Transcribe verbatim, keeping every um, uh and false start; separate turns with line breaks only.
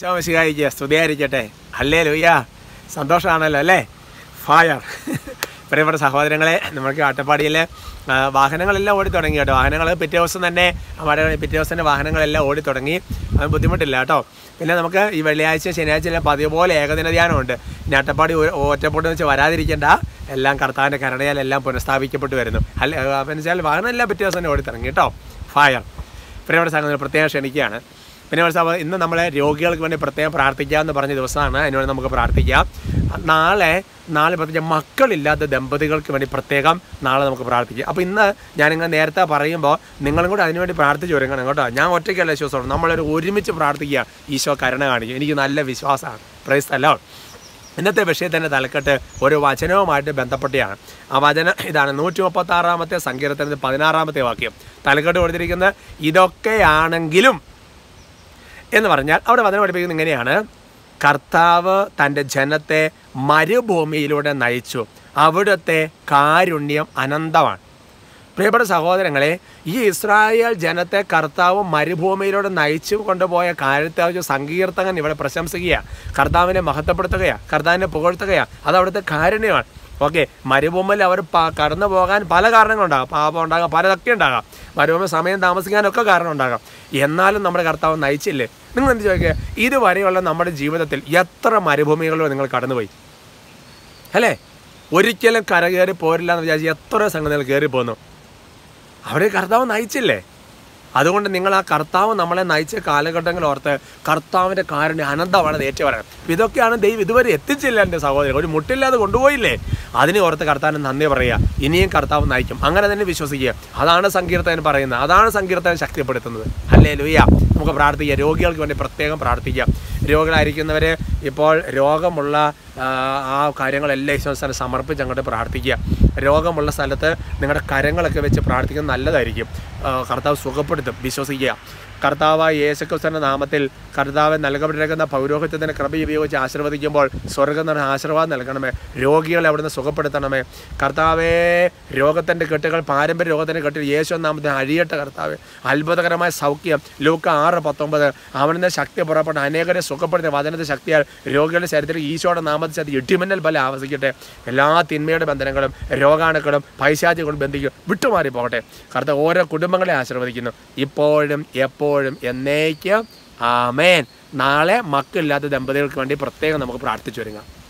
ഈശോമിശിഹായിക്ക് സ്തുതിയായിരിക്കട്ടെ. ഹല്ലേലൂയ. സന്തോഷമാണല്ലോ അല്ലേ? ഫയർ. പ്രിയപ്പെട്ട സഹോദരങ്ങളെ, നമുക്ക് അട്ടപ്പാടിയിലെ വാഹനങ്ങളെല്ലാം ഓടി തുടങ്ങി കേട്ടോ. വാഹനങ്ങൾ പിറ്റേ ദിവസം തന്നെ പിറ്റേ ദിവസം തന്നെ വാഹനങ്ങളെല്ലാം ഓടി തുടങ്ങി. അത് ബുദ്ധിമുട്ടില്ല കേട്ടോ. പിന്നെ നമുക്ക് ഈ വെള്ളിയാഴ്ച ശനിയാഴ്ച എല്ലാം പതിവ് പോലെ ഏകദിന ധ്യാനമുണ്ട്. ഇനി അട്ടപ്പാടി ഒറ്റപ്പെട്ട് വെച്ച് വരാതിരിക്കേണ്ട, എല്ലാം കർത്താവിൻ്റെ കരുണയാൽ എല്ലാം പുനഃസ്ഥാപിക്കപ്പെട്ട് വരുന്നു. അല്ല എന്ന് വെച്ചാൽ വാഹനം എല്ലാം പിറ്റേ ദിവസം തന്നെ ഓടി തുടങ്ങി കേട്ടോ. ഫയർ. പ്രിയപ്പെട്ട സംഘങ്ങൾ പ്രത്യേകം ക്ഷണിക്കുകയാണ്. പിന്നെ മനസ്സിലാവുക, ഇന്ന് നമ്മളെ രോഗികൾക്ക് വേണ്ടി പ്രത്യേകം പ്രാർത്ഥിക്കാമെന്ന് പറഞ്ഞ ദിവസമാണ്. അതിനുവേണ്ടി നമുക്ക് പ്രാർത്ഥിക്കാം. നാളെ നാളെ പ്രത്യേകിച്ച് മക്കളില്ലാത്ത ദമ്പതികൾക്ക് വേണ്ടി പ്രത്യേകം നാളെ നമുക്ക് പ്രാർത്ഥിക്കാം. അപ്പോൾ ഇന്ന് ഞാനിങ്ങനെ നേരത്തെ പറയുമ്പോൾ നിങ്ങളും കൂടെ അതിനുവേണ്ടി പ്രാർത്ഥിച്ച് ഒരുങ്ങണം കേട്ടോ. ഞാൻ ഒറ്റയ്ക്കല്ല വിശ്വാസമാണ്, നമ്മളൊരു ഒരുമിച്ച് പ്രാർത്ഥിക്കുക. ഈശോ കരുണ കാണിക്കും. എനിക്ക് നല്ല വിശ്വാസമാണ്. Praise the Lord. ഇന്നത്തെ വിഷയത്തിൻ്റെ തലക്കെട്ട് ഒരു വചനവുമായിട്ട് ബന്ധപ്പെട്ടാണ്. ആ വചനം ഇതാണ്, നൂറ്റി മുപ്പത്തി ആറാമത്തെ സങ്കീർത്തനത്തിൽ പതിനാറാമത്തെ വാക്യം. തലക്കെട്ട് കൊടുത്തിരിക്കുന്നത് ഇതൊക്കെയാണെങ്കിലും എന്ന് പറഞ്ഞാൽ അവിടെ വചനം പഠിപ്പിക്കുന്നത് ഇങ്ങനെയാണ്: കർത്താവ് തൻ്റെ ജനത്തെ മരുഭൂമിയിലൂടെ നയിച്ചു, അവിടുത്തെ കാരുണ്യം അനന്തമാണ്. പ്രിയപ്പെട്ട സഹോദരങ്ങളെ, ഈ ഇസ്രായേൽ ജനത്തെ കർത്താവ് മരുഭൂമിയിലൂടെ നയിച്ചു കൊണ്ടുപോയ കാര്യത്തെ സങ്കീർത്തകൻ ഇവിടെ പ്രശംസിക്കുകയാണ്. കർത്താവിനെ മഹത്വപ്പെടുത്തുകയാണ്, കർത്താവിനെ പുകഴ്ത്തുകയാണ്. അത് അവിടുത്തെ കാരുണ്യമാണ്. ഓക്കെ, മരുഭൂമിയിൽ അവർ കടന്നു പോകാൻ പല കാരണങ്ങളുണ്ടാകാം. പാപം ഉണ്ടാകാം, പലതൊക്കെ ഉണ്ടാകാം. മരുഭൂമി സമയം താമസിക്കാനൊക്കെ കാരണം ഉണ്ടാകാം. എന്നാലും നമ്മുടെ കർത്താവ് നയിച്ചില്ലേ? നിങ്ങൾ എന്ത് ചോദിക്കുക, ഇതുവരെയുള്ള നമ്മുടെ ജീവിതത്തിൽ എത്ര മരുഭൂമികളിലോ നിങ്ങൾ കടന്നുപോയി അല്ലേ? ഒരിക്കലും കരകയറി പോരില്ല എന്ന് വിചാരിച്ച് എത്ര സംഗതികൾ കയറി പോന്നു. അവിടെ കർത്താവ് നയിച്ചില്ലേ? അതുകൊണ്ട് നിങ്ങൾ ആ കർത്താവ് നമ്മളെ നയിച്ച കാലഘട്ടങ്ങൾ ഓർത്ത് കർത്താവിൻ്റെ കാരുണ്യം അനന്തമാണെന്ന് ഏറ്റു പറയാം. ഇതൊക്കെയാണ് ദൈവം ഇതുവരെ എത്തിച്ചില്ല എൻ്റെ സഹോദരൻ. ഒരു മുട്ടില്ലാതെ കൊണ്ടുപോയില്ലേ? അതിനെ ഓർത്ത് കർത്താവിന് നന്ദി പറയുക. ഇനിയും കർത്താവ് നയിക്കും. അങ്ങനെ തന്നെ വിശ്വസിക്കുക. അതാണ് സങ്കീർത്തകൻ പറയുന്നത്. അതാണ് സങ്കീർത്തകൻ ശക്തിപ്പെടുത്തുന്നത്. ഹല്ലേലൂയ. നമുക്ക് പ്രാർത്ഥിക്കാം. രോഗികൾക്ക് വേണ്ടി പ്രത്യേകം പ്രാർത്ഥിക്കാം. രോഗികളായിരിക്കുന്നവർ ഇപ്പോൾ രോഗമുള്ള ആ കാര്യങ്ങളെല്ലാം ഈശോസ്ഥാനം സമർപ്പിച്ച് അങ്ങോട്ട് പ്രാർത്ഥിക്കുക. രോഗമുള്ള സ്ഥലത്ത് നിങ്ങളുടെ കരങ്ങളൊക്കെ വെച്ച് പ്രാർത്ഥിക്കുന്നത് നല്ലതായിരിക്കും. കർത്താവ് സുഖപ്പെടുത്തും. വിശ്വസിക്കുക. കർത്താവായ യേശുക്രിസ്തുവിന്റെ നാമത്തിൽ കർത്താവ് നൽകപ്പെട്ടിരിക്കുന്ന പൗരോഹിത്യത്തിൻ്റെ കൃപ ഉപയോഗിച്ച് ആശീർവദിക്കുമ്പോൾ സ്വർഗ്ഗം നിന്ന് ആശീർവാദം നൽകണമേ. രോഗികളെ അവിടുന്ന് സുഖപ്പെടുത്തണമേ. കർത്താവേ, രോഗത്തിൻ്റെ കെട്ടുകൾ, പാരമ്പര്യ രോഗത്തിൻ്റെ കെട്ടുകൾ യേശു നാമത്തിൽ അഴിയട്ടെ. കർത്താവ് അത്ഭുതകരമായ സൗഖ്യം. ലൂക്ക ആറ് പത്തൊമ്പത് അവനിന്ന് ശക്തി പുറപ്പെട്ട അനേകരെ സുഖപ്പെടുത്തിയ വചനത്തെ ശക്തിയാൽ രോഗികളുടെ ശരീരത്തിൽ ഈശോയുടെ നാമത്തിൽ ശക്തി ഇടിമിന്നൽ ബലം ആവസിക്കട്ടെ. എല്ലാ തിന്മയുടെ ബന്ധനങ്ങളും രോഗാണുക്കളും പൈശാചികളും ബന്ധിക്കും വിട്ടുമാറി പോകട്ടെ. കർത്താവ് ഓരോ കുടുംബങ്ങളെ ആശീർവദിക്കുന്നു ഇപ്പോഴും എപ്പോഴും എന്നേക്കും. ആമേൻ. നാളെ മക്കളില്ലാത്ത ദമ്പതികൾക്ക് വേണ്ടി പ്രത്യേകം നമുക്ക് പ്രാർത്ഥിച്ചു വരുക.